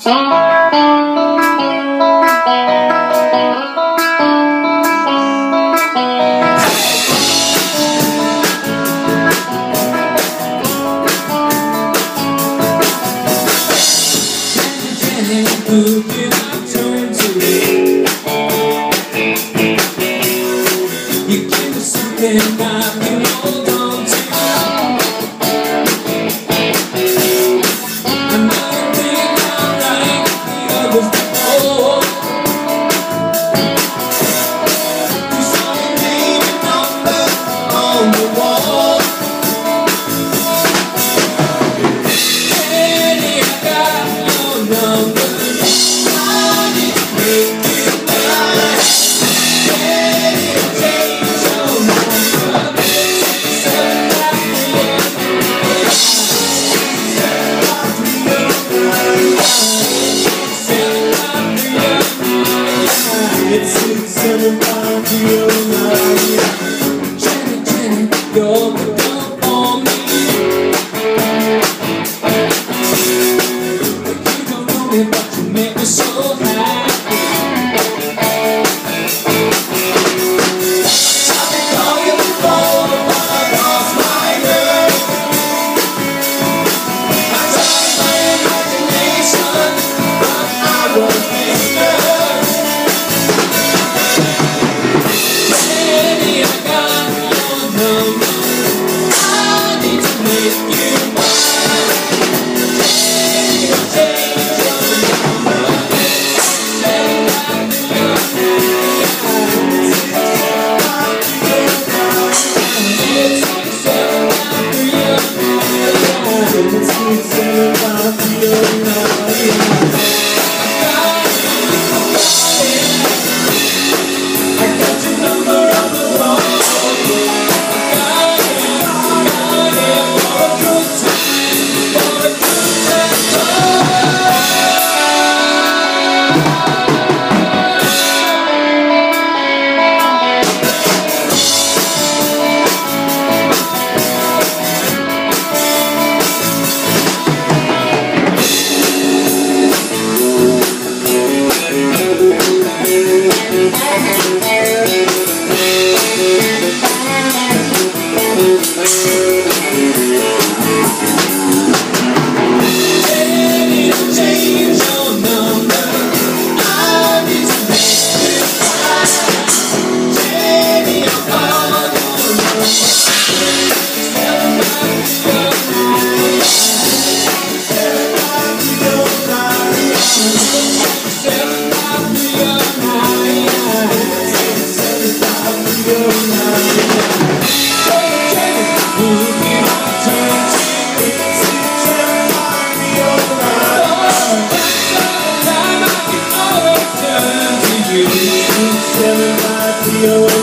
Who can I turn to? You give me something I can hold on to. I might think I'm like the others before. You saw me leaving number on the wall. Penny, I got your number. It's 675 to your night. Jenny, Jenny, you're the girl for me. You don't know me, but you make me so happy. I've been calling before, but I lost my girl. I tried my imagination, but I was disturbed. You